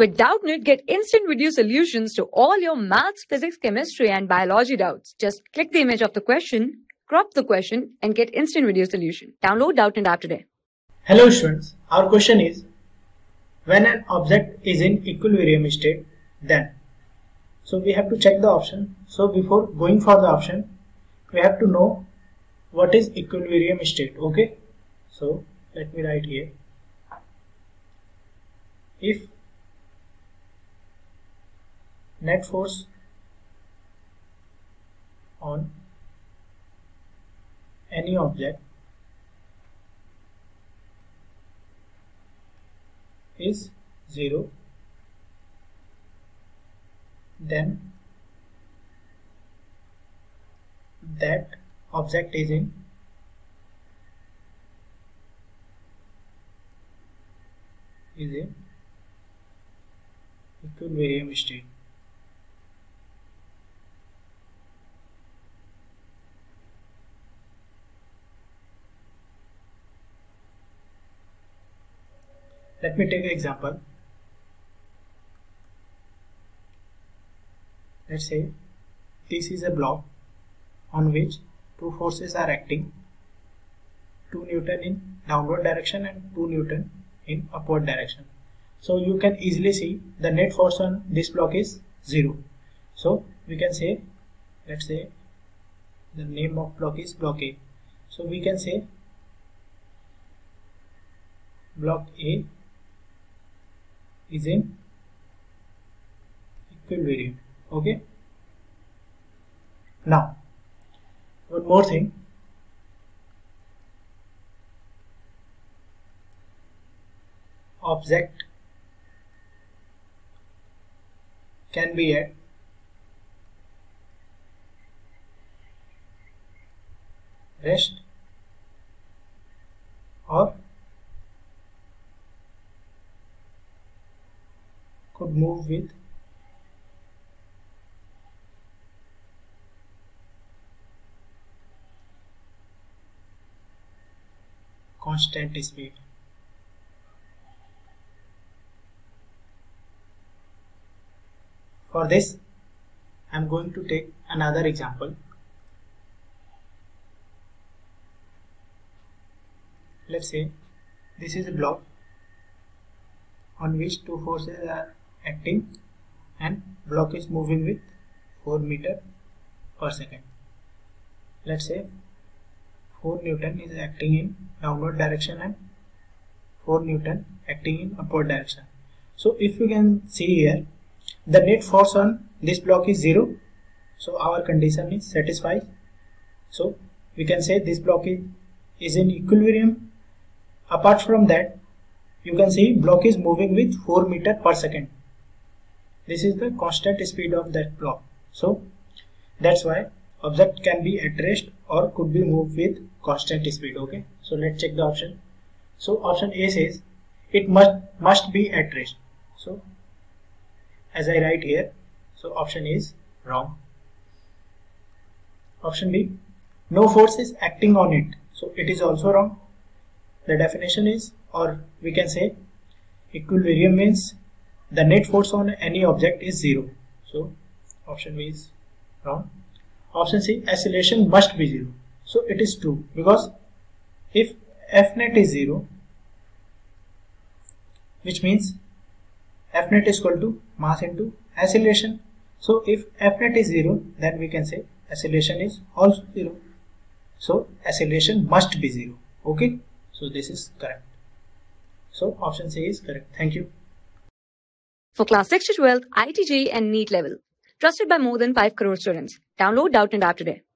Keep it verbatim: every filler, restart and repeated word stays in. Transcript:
With Doubtnut, get instant video solutions to all your maths, physics, chemistry, and biology doubts. Just click the image of the question, crop the question, and get instant video solution. Download Doubtnut app today. Hello students, our question is, when an object is in equilibrium state, then. So we have to check the option. So before going for the option, we have to know what is equilibrium state. Okay. So let me write here. If net force on any object is zero, then that object is in is in equilibrium state. Let me take an example. Let's say this is a block on which two forces are acting, two Newton in downward direction and two Newton in upward direction. So you can easily see the net force on this block is zero. So we can say, let's say the name of block is block A. So we can say block A is in equilibrium. Okay. Now one more thing. Object can be at rest or could move with constant speed. For this, I am going to take another example. Let's say this is a block on which two forces are acting and block is moving with four meter per second. Let's say four Newton is acting in downward direction and four Newton acting in upward direction. So if you can see here, the net force on this block is zero. So our condition is satisfied. So we can say this block is, is in equilibrium. Apart from that, you can see block is moving with four meter per second. This is the constant speed of that block. So that's why object can be at rest or could be moved with constant speed. Okay. So let's check the option. So option A says it must must be at rest. So as I write here, so option A is wrong. Option B, no force is acting on it. So it is also wrong. The definition is, or we can say equilibrium means the net force on any object is zero. So option B is wrong. Option C, acceleration must be zero. So it is true, because if F net is zero, which means F net is equal to mass into acceleration. So if F net is zero, then we can say acceleration is also zero. So acceleration must be zero. Okay. So this is correct. So option C is correct. Thank you. For class six to twelve, I I T J E E and NEET level. Trusted by more than five crore students. Download Doubtnut app today.